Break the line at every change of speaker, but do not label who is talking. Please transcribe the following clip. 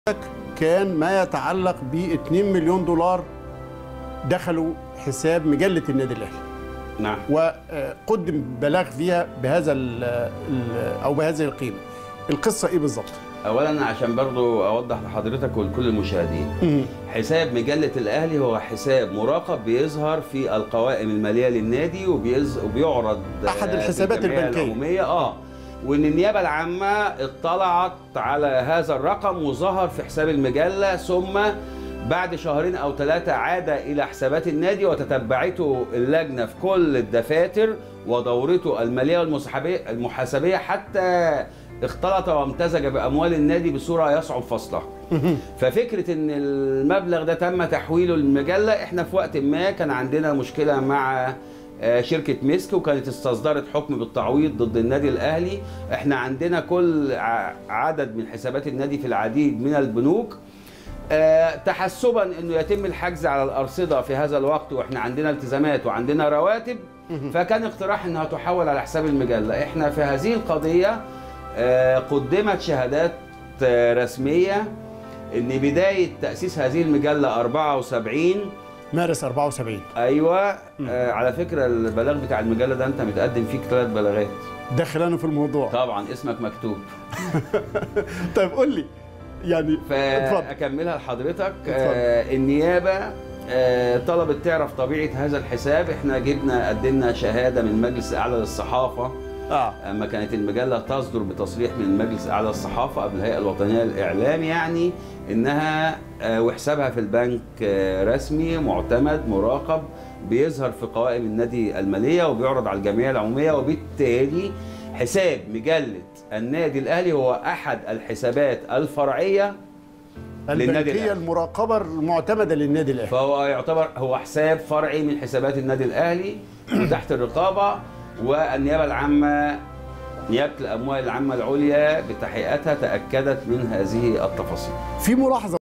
كان ما يتعلق ب 2 مليون دولار دخلوا حساب مجلة النادي الأهلي.
نعم.
وقدم بلاغ فيها بهذا أو بهذه القيمة. القصة إيه بالظبط؟
أولا عشان برضو أوضح لحضرتك ولكل المشاهدين، حساب مجلة الأهلي هو حساب مراقب بيظهر في القوائم المالية للنادي وبيعرض
أحد الحسابات البنكية.
وإن النيابة العامة اطلعت على هذا الرقم وظهر في حساب المجلة، ثم بعد شهرين أو 3 عاد إلى حسابات النادي وتتبعته اللجنة في كل الدفاتر ودورته المالية والمحاسبية حتى اختلط وامتزج بأموال النادي بصورة يصعب فصلها. ففكرة إن المبلغ ده تم تحويله للمجلة، إحنا في وقت ما كان عندنا مشكلة مع شركة مسك وكانت استصدرت حكم بالتعويض ضد النادي الأهلي. احنا عندنا كل عدد من حسابات النادي في العديد من البنوك، تحسبا انه يتم الحجز على الأرصدة في هذا الوقت واحنا عندنا التزامات وعندنا رواتب، فكان اقتراح انها تحول على حساب المجلة. احنا في هذه القضية قدمت شهادات رسمية ان بداية تأسيس هذه المجلة 74
مارس 74.
ايوه. على فكره البلاغ بتاع المجله ده انت متقدم فيك 3 بلاغات
داخلانه في الموضوع.
طبعا اسمك مكتوب.
طيب قول لي يعني.
فاكملها لحضرتك. النيابه طلبت تعرف طبيعه هذا الحساب. احنا قدمنا شهاده من مجلس اعلى للصحافه اما كانت المجله تصدر بتصريح من المجلس الاعلى للصحافه قبل الهيئه الوطنيه للاعلام، يعني انها وحسابها في البنك رسمي معتمد مراقب بيظهر في قوائم النادي الماليه وبيعرض على الجمعيه العموميه، وبالتالي حساب مجله النادي الاهلي هو احد الحسابات الفرعيه للنادي الاهلي
المراقبه المعتمده للنادي الاهلي،
فهو يعتبر هو حساب فرعي من حسابات النادي الاهلي وتحت الرقابه. والنيابه العامه نيابه الاموال العامه العليا بتحقيقاتها تاكدت من هذه التفاصيل.
في ملاحظه